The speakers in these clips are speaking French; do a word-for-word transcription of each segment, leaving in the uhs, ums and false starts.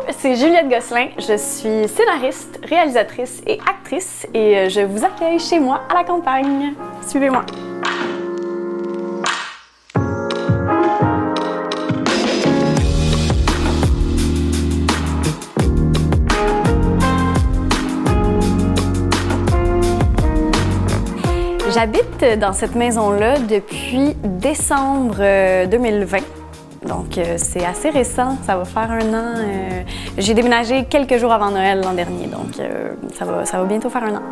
c'est Juliette Gosselin. Je suis scénariste, réalisatrice et actrice et je vous accueille chez moi à la campagne. Suivez-moi. J'habite dans cette maison-là depuis décembre deux mille vingt. Donc, euh, c'est assez récent, ça va faire un an. Euh, j'ai déménagé quelques jours avant Noël l'an dernier, donc euh, ça va, ça va bientôt faire un an.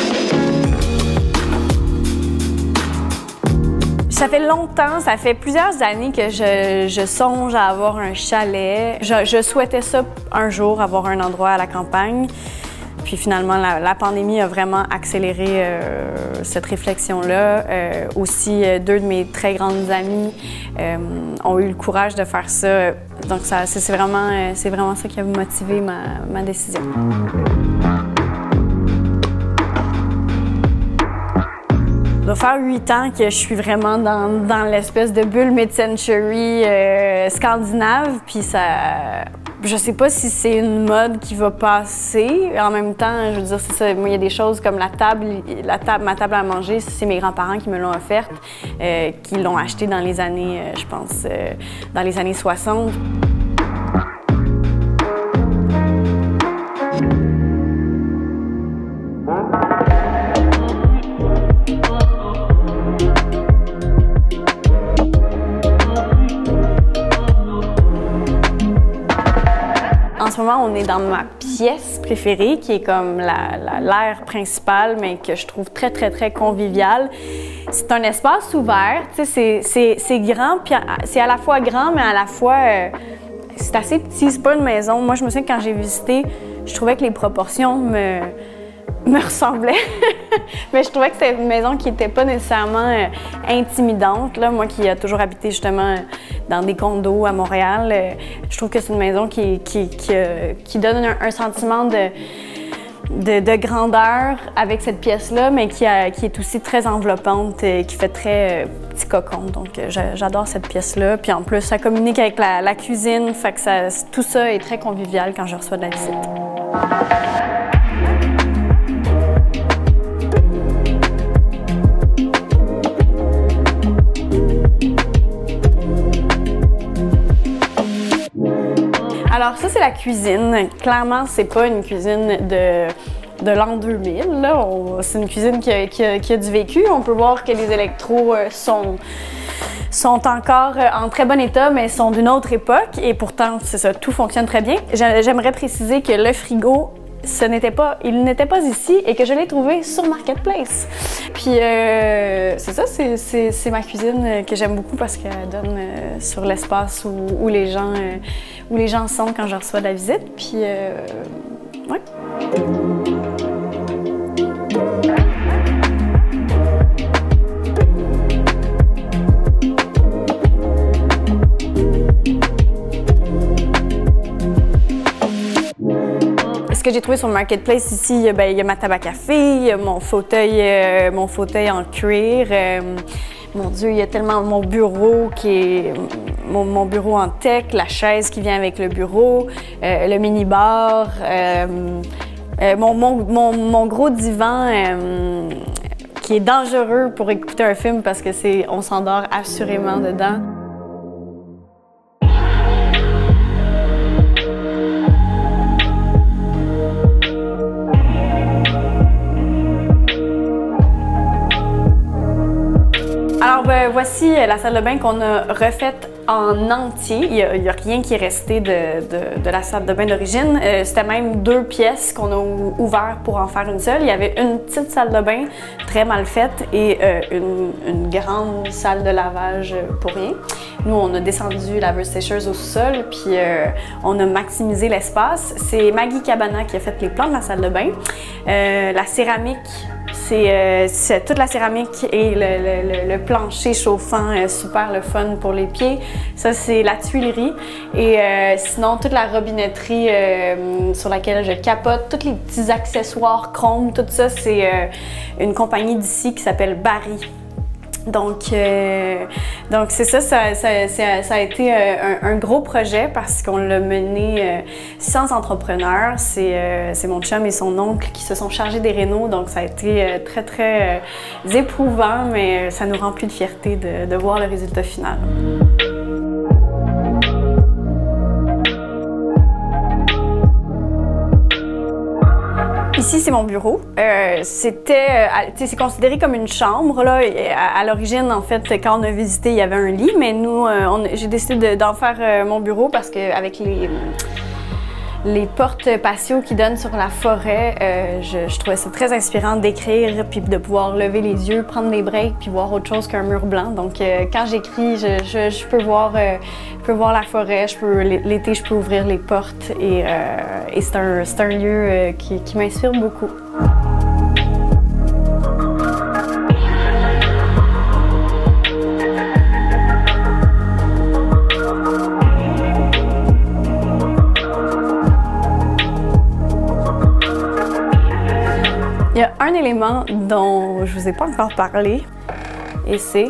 Ça fait longtemps, ça fait plusieurs années que je, je songe à avoir un chalet. Je, je souhaitais ça un jour, avoir un endroit à la campagne. Puis finalement, la, la pandémie a vraiment accéléré euh, cette réflexion-là. Euh, aussi, euh, deux de mes très grandes amies euh, ont eu le courage de faire ça. Donc, ça, c'est vraiment, euh, c'est vraiment ça qui a motivé ma, ma décision. Ça doit faire huit ans que je suis vraiment dans, dans l'espèce de bulle mid-century euh, scandinave. Puis ça... Je sais pas si c'est une mode qui va passer. En même temps, je veux dire, c'est ça. Moi, il y a des choses comme la table, la table, ma table à manger, c'est mes grands-parents qui me l'ont offerte, euh, qui l'ont achetée dans les années, euh, je pense, euh, dans les années soixante. En ce moment, on est dans ma pièce préférée, qui est comme la, la, l'aire principale, mais que je trouve très, très, très conviviale. C'est un espace ouvert, tu sais, c'est grand, puis c'est à la fois grand, mais à la fois, euh, c'est assez petit, c'est pas une maison. Moi, je me souviens que quand j'ai visité, je trouvais que les proportions me, me ressemblaient. Mais je trouvais que c'était une maison qui n'était pas nécessairement euh, intimidante. Là. Moi qui ai toujours habité justement dans des condos à Montréal, euh, je trouve que c'est une maison qui, qui, qui, euh, qui donne un, un sentiment de, de, de grandeur avec cette pièce-là, mais qui, a, qui est aussi très enveloppante et qui fait très euh, petit cocon. Donc euh, j'adore cette pièce-là. Puis en plus, ça communique avec la, la cuisine, fait que ça, tout ça est très convivial quand je reçois de la visite. Alors ça, c'est la cuisine. Clairement, c'est pas une cuisine de, de l'an deux mille. C'est une cuisine qui a, qui, a, qui a du vécu. On peut voir que les électros sont, sont encore en très bon état, mais sont d'une autre époque. Et pourtant, c'est ça, tout fonctionne très bien. J'aimerais préciser que le frigo, ce n'était pas, il n'était pas ici et que je l'ai trouvé sur Marketplace. Puis euh, c'est ça, c'est ma cuisine que j'aime beaucoup parce qu'elle donne euh, sur l'espace où, où les gens euh, où les gens sont quand je reçois de la visite. Puis euh, ouais. Ce que j'ai trouvé sur le Marketplace ici, ben, il y a ma table à café, il y a mon fauteuil, euh, mon fauteuil en cuir. Euh, mon Dieu, il y a tellement mon bureau qui est mon, mon bureau en tech, la chaise qui vient avec le bureau, euh, le mini-bar, euh, euh, mon, mon, mon, mon gros divan euh, qui est dangereux pour écouter un film parce que c'est, on s'endort assurément dedans. Alors ben, voici la salle de bain qu'on a refaite en entier. Il n'y a, a rien qui est resté de, de, de la salle de bain d'origine. Euh, C'était même deux pièces qu'on a ouvert pour en faire une seule. Il y avait une petite salle de bain très mal faite et euh, une, une grande salle de lavage pour rien. Nous, on a descendu laveuse sécheuse au sous-sol, puis euh, on a maximisé l'espace. C'est Maggie Cabana qui a fait les plans de la salle de bain. Euh, la céramique, c'est euh, toute la céramique et le, le, le plancher chauffant, euh, super le fun pour les pieds. Ça, c'est la tuilerie. Et euh, sinon, toute la robinetterie euh, sur laquelle je capote, tous les petits accessoires chrome, tout ça, c'est euh, une compagnie d'ici qui s'appelle Barry. Donc, euh, donc c'est ça, ça, ça, ça, ça a été un, un gros projet parce qu'on l'a mené euh, sans entrepreneur. C'est euh, mon chum et son oncle qui se sont chargés des rénaux, donc ça a été euh, très, très euh, éprouvant, mais ça nous remplit de fierté de, de voir le résultat final. Ici, c'est mon bureau. Euh, C'était, c'est considéré comme une chambre. Là. À, à l'origine, en fait, quand on a visité, il y avait un lit, mais nous, euh, j'ai décidé d'en faire euh, mon bureau parce qu'avec les, les portes patio qui donnent sur la forêt, euh, je, je trouvais ça très inspirant d'écrire, puis de pouvoir lever les yeux, prendre des breaks, puis voir autre chose qu'un mur blanc. Donc, euh, quand j'écris, je, je, je peux voir, euh, je peux voir la forêt. Je peux l'été, je peux ouvrir les portes, et, euh, et c'est un, c'est un lieu euh, qui, qui m'inspire beaucoup. Il y a un élément dont je vous ai pas encore parlé, et c'est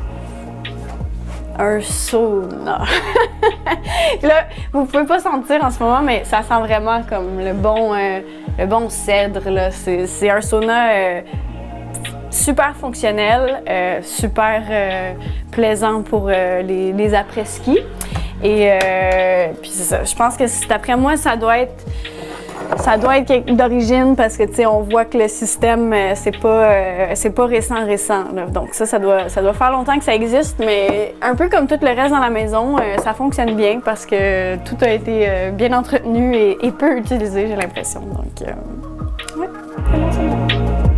un sauna. Là, vous pouvez pas sentir en ce moment, mais ça sent vraiment comme le bon, euh, le bon cèdre. C'est un sauna euh, super fonctionnel, euh, super euh, plaisant pour euh, les, les après-ski. Et euh, puis c'est ça. Je pense que d'après moi, ça doit être Ça doit être d'origine parce que, tu sais, on voit que le système, euh, c'est pas, euh, c'est pas récent, récent. Là. Donc ça, ça doit, ça doit faire longtemps que ça existe, mais un peu comme tout le reste dans la maison, euh, ça fonctionne bien parce que tout a été euh, bien entretenu et, et peu utilisé, j'ai l'impression. Donc, euh, ouais, c'est bon, c'est bon.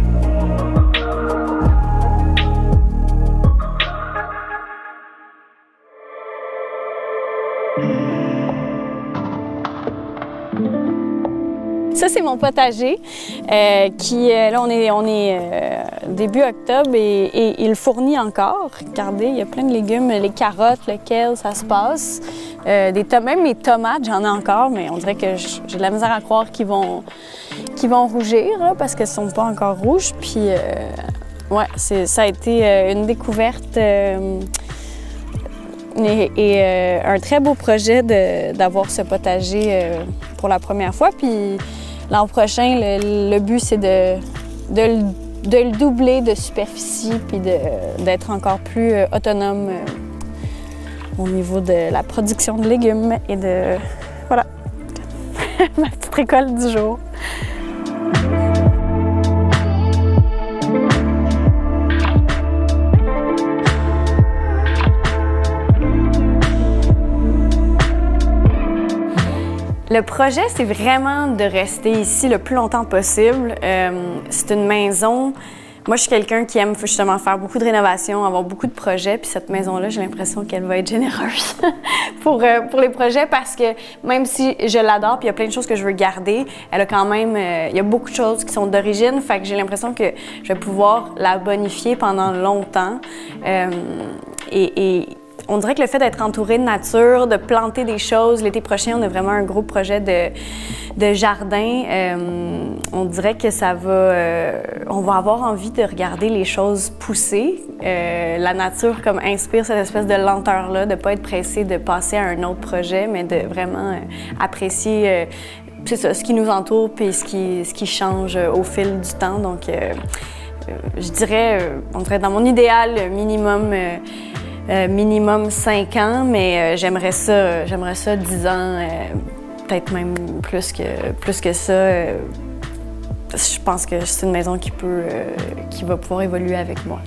Ça, c'est mon potager euh, qui, là, on est, on est euh, début octobre et, et il fournit encore. Regardez, il y a plein de légumes, les carottes, le kale, ça se passe. Euh, des même mes tomates, j'en ai encore, mais on dirait que j'ai de la misère à croire qu'ils vont, qu'ils vont rougir là, parce qu'elles ne sont pas encore rouges. Puis, euh, ouais, ça a été euh, une découverte euh, et, et euh, un très beau projet d'avoir ce potager euh, pour la première fois. Puis, l'an prochain, le, le but, c'est de, de, de le doubler de superficie puis d'être encore plus euh, autonome euh, au niveau de la production de légumes et de... Voilà, ma petite récolte du jour. Le projet, c'est vraiment de rester ici le plus longtemps possible. Euh, c'est une maison. Moi, je suis quelqu'un qui aime justement faire beaucoup de rénovations, avoir beaucoup de projets. Puis cette maison-là, j'ai l'impression qu'elle va être généreuse pour, euh, pour les projets parce que même si je l'adore puis il y a plein de choses que je veux garder, elle a quand même, euh, il y a beaucoup de choses qui sont d'origine. Fait que j'ai l'impression que je vais pouvoir la bonifier pendant longtemps. Euh, et, et on dirait que le fait d'être entouré de nature, de planter des choses, l'été prochain, on a vraiment un gros projet de, de jardin. Euh, on dirait que ça va... Euh, on va avoir envie de regarder les choses pousser. Euh, la nature comme inspire cette espèce de lenteur-là, de ne pas être pressé de passer à un autre projet, mais de vraiment euh, apprécier euh, c'est ça, ce qui nous entoure puis ce qui, ce qui change au fil du temps. Donc, euh, euh, je dirais, euh, on dirait dans mon idéal minimum... Euh, Euh, minimum cinq ans, mais euh, j'aimerais ça, j'aimerais ça dix ans, euh, peut-être même plus que, plus que ça. Euh, je pense que c'est une maison qui peut, euh, qui va pouvoir évoluer avec moi.